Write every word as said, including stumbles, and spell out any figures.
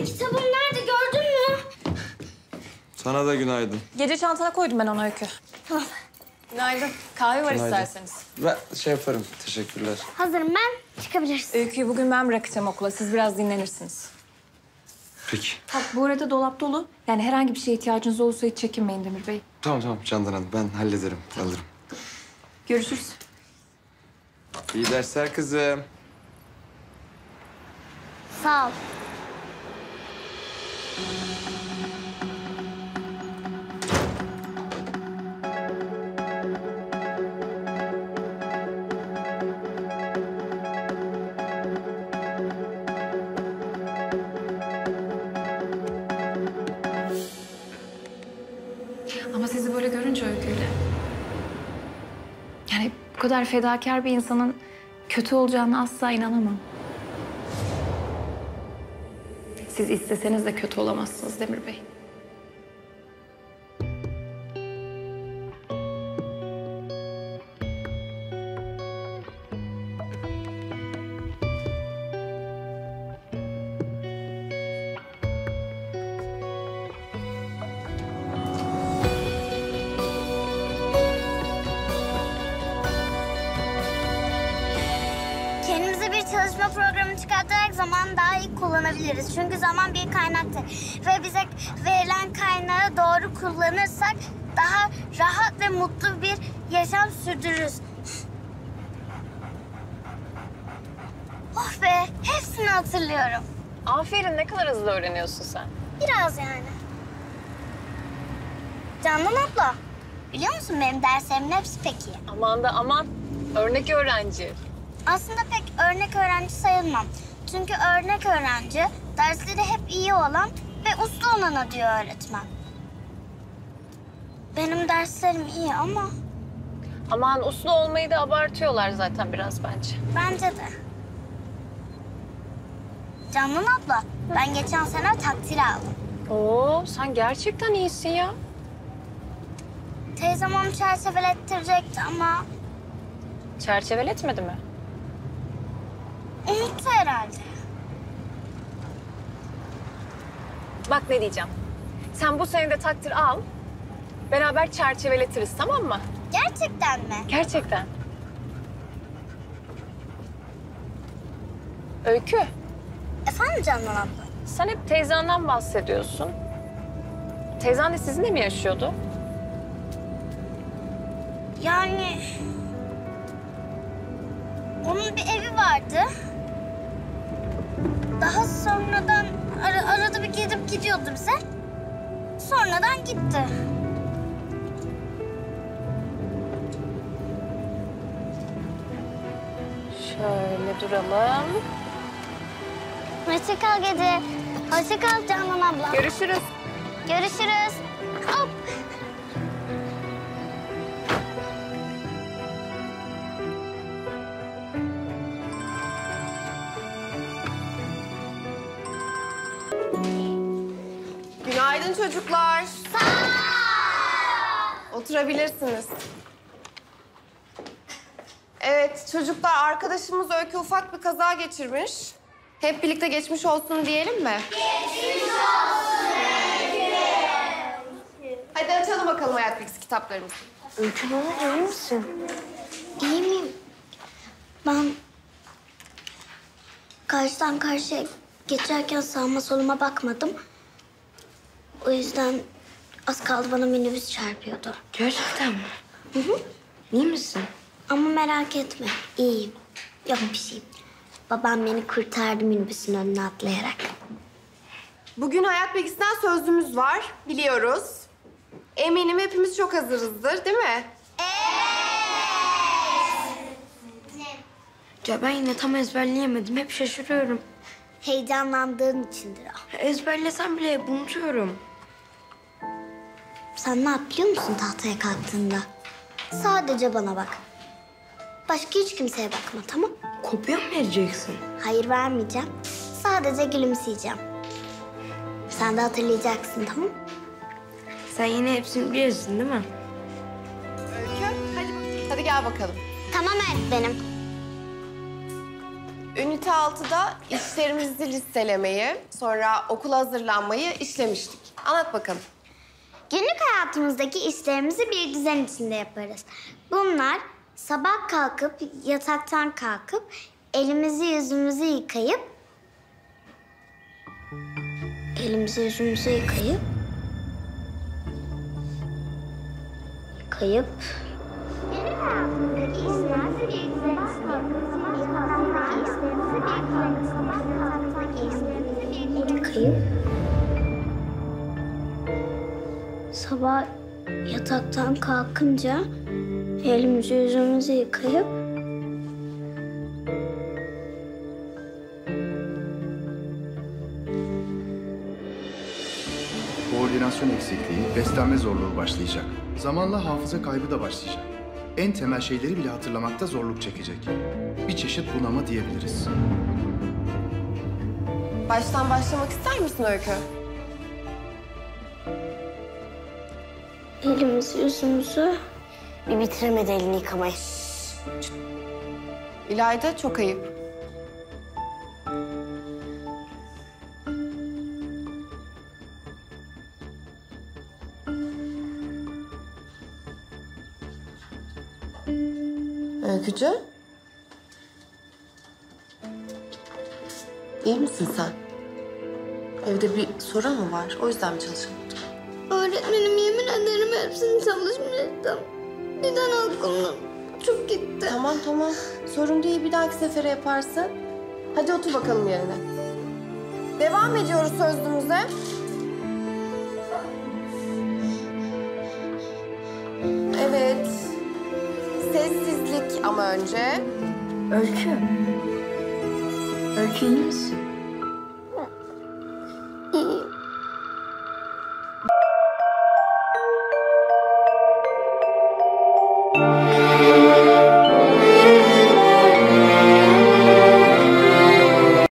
Benim kitabım nerede gördün mü? Sana da günaydın. Gece çantana koydum ben onu Öykü. Tamam. Günaydın. Kahve var Günaydın. isterseniz. Ben şey yaparım. Teşekkürler. Hazırım ben. Çıkabiliriz. Öykü'yü bugün ben bırakacağım okula. Siz biraz dinlenirsiniz. Peki. Bak bu arada dolap dolu. Yani herhangi bir şeye ihtiyacınız olursa hiç çekinmeyin Demir Bey. Tamam tamam Candan Hanım. Ben hallederim. Alırım. Görüşürüz. İyi dersler kızım. Sağ ol. Ama sizi böyle görünce Öykü'yle... Yani bu kadar fedakar bir insanın kötü olacağını asla inanamam. Siz isteseniz de kötü olamazsınız Demir Bey. Kendimize bir çalışma programı çıkartarak zamanı daha iyi kullanabiliriz. Çünkü zaman bir kaynaktır. Ve bize verilen kaynağı doğru kullanırsak daha rahat ve mutlu bir yaşam sürdürürüz. Oh be, hepsini hatırlıyorum. Aferin, ne kadar hızlı öğreniyorsun sen. Biraz yani. Candan abla, biliyor musun benim derslerimin hepsi pek iyi. Aman da aman, örnek öğrenci. Aslında pek örnek öğrenci sayılmam. Çünkü örnek öğrenci dersleri hep iyi olan ve uslu olana diyor öğretmen. Benim derslerim iyi ama Aman uslu olmayı da abartıyorlar zaten biraz bence. bence de. Candan abla, ben geçen sene takdir aldım. Oo, sen gerçekten iyisin ya. Teyzem onu çerçevelettirecekti ama Çerçeveletmedi mi? unuttu herhalde. Bak ne diyeceğim. Sen bu sene de takdir al. Beraber çerçeveletiriz, tamam mı? Gerçekten mi? Gerçekten. Öykü, Efendim Candan abla? sen hep teyzenden bahsediyorsun. Teyzen de sizinle mi yaşıyordu? Yani onun bir evi vardı. Daha sonradan ara, arada bir gidip gidiyordu bize. Sonradan gitti. Şöyle duralım. Hoşça kal Gece. Hoşça kal Canan abla. Görüşürüz. Görüşürüz. Hop. Günaydın çocuklar. Sağ ol. Oturabilirsiniz. Evet çocuklar, arkadaşımız Öykü ufak bir kaza geçirmiş. Hep birlikte geçmiş olsun diyelim mi? Geçmiş olsun Öykü. Hadi açalım bakalım hayat bilgisi kitaplarımızı. Öykü ne oldu, iyi misin? İyi miyim? Ben karşıdan karşıya geçerken sağıma soluma bakmadım. O yüzden az kaldı bana minibüs çarpıyordu. Gerçekten mi? Hı hı. İyi misin? Ama merak etme, iyiyim. Yok bir şey. Babam beni kurtardı minibüsün önüne atlayarak. Bugün hayat bilgisinden sözlüğümüz var, biliyoruz. Eminim hepimiz çok hazırızdır, değil mi? Ya ben yine tam ezberleyemedim. Hep şaşırıyorum. Heyecanlandığın içindir o. Ezberlesem bile hep unutuyorum. Sen ne yap biliyor musun tahtaya kalktığında? Sadece bana bak. Başka hiç kimseye bakma, tamam? Kopya mı vereceksin? Hayır, vermeyeceğim. Sadece gülümseyeceğim. Sen de hatırlayacaksın, tamam? Sen yine hepsini biliyorsun değil mi? Öykü, hadi, hadi gel bakalım. Tamam öğretmenim. Ünite altıda işlerimizi listelemeyi, sonra okula hazırlanmayı işlemiştik. Anlat bakalım. Günlük hayatımızdaki işlerimizi bir düzen içinde yaparız. Bunlar sabah kalkıp, yataktan kalkıp, elimizi yüzümüzü yıkayıp... Elimizi yüzümüzü yıkayıp... Yıkayıp... Günlük hayatımızdaki işlerimizi bir düzen içinde yaparız. Yataktan yıkayıp... Sabah yataktan kalkınca elimizi yüzümüzü yıkayıp Koordinasyon eksikliği, beslenme zorluğu başlayacak. Zamanla hafıza kaybı da başlayacak. En temel şeyleri bile hatırlamakta zorluk çekecek. Bir çeşit bunama diyebiliriz. Baştan başlamak ister misin Öykü? elimizi yüzümüzü bir bitiremedi elini yıkamayı. İlayda çok ayıp. Öykücü. İyi misin sen? Evde bir sorun mu var? O yüzden mi çalışamadın? Öğretmenim yemin ederim hepsini çalışmıştım. Birden aklımdan çok gitti. Tamam tamam. Sorun değil. Bir dahaki sefere yaparsın. Hadi otur bakalım yerine. Devam ediyoruz sözlüğümüze. Evet. Sessizlik ama önce. Öykü. Öykü iyi misin? İyi.